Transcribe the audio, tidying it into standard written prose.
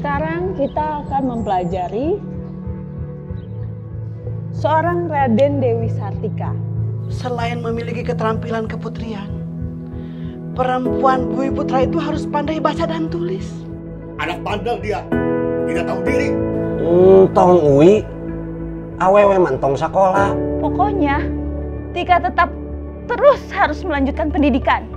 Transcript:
Sekarang kita akan mempelajari seorang Raden Dewi Sartika. Selain memiliki keterampilan keputrian, perempuan Bumi Putra itu harus pandai baca dan tulis. Anak bandel dia, tidak tahu diri. Tong Uwi, awewe mantong sekolah. Pokoknya Tika tetap terus harus melanjutkan pendidikan.